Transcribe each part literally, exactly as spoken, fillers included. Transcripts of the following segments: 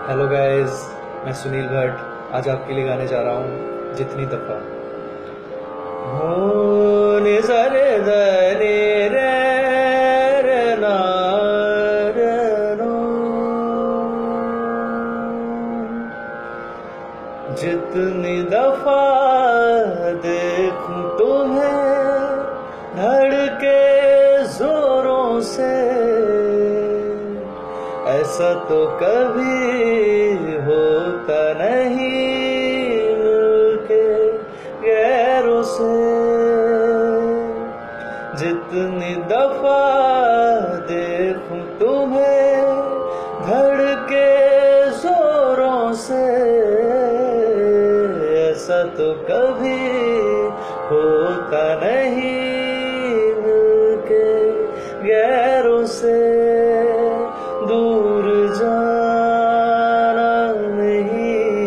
Hello guys, मैं सुनील भट्ट आज आपके लिए गाने जा रहा हूँ जितनी दफा। हो नि सा रे ध नि रे रे ना रे नो। जितनी दफा देखूं तुम्हें धड़के जोरों से, ऐसा तो कभी होता नहीं मिलके गैरों से। जितनी दफा देखूं तुम्हें धड़के जोरों से, ऐसा तो कभी होता नहीं मिलके गैरों से। दूर जाना नहीं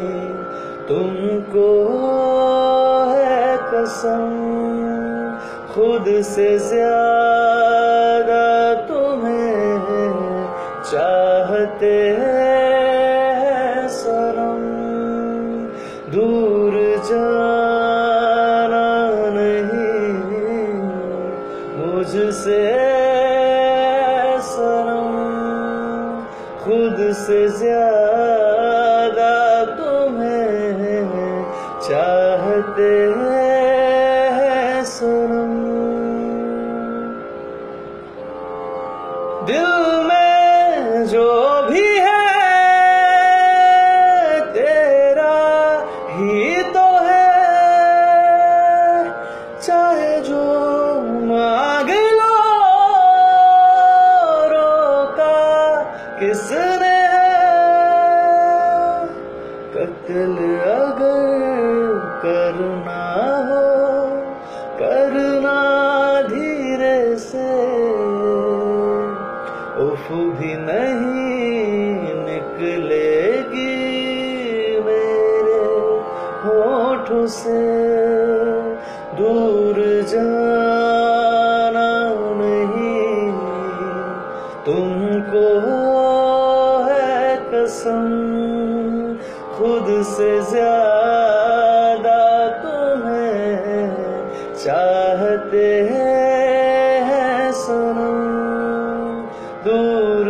तुमको है कसम, खुद से ज्यादा तुम्हें चाहते हैं सनम। दूर जाना नहीं मुझसे सनम, खुद से ज्यादा तुम्हें चाहते हैं सनम। दिल में जो भी है तेरा ही तो है, चाहे जो मांग लो किसने है। कत्ल अगर करना हो करना धीरे से, उफ भी नहीं निकलेगी मेरे होठों से। दूर जाना नहीं तुमको है कसम, खुद से ज्यादा तुम्हें चाहते हैं सनम। दूर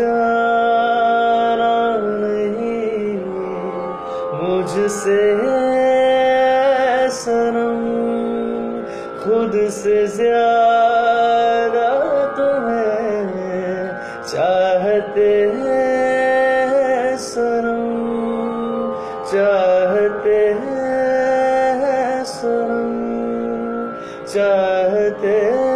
जाना नहीं मुझसे सनम, खुद से ज्यादा तुम्हें चाहते हैं सनम, चाहते हैं सनम, चाहते हैं।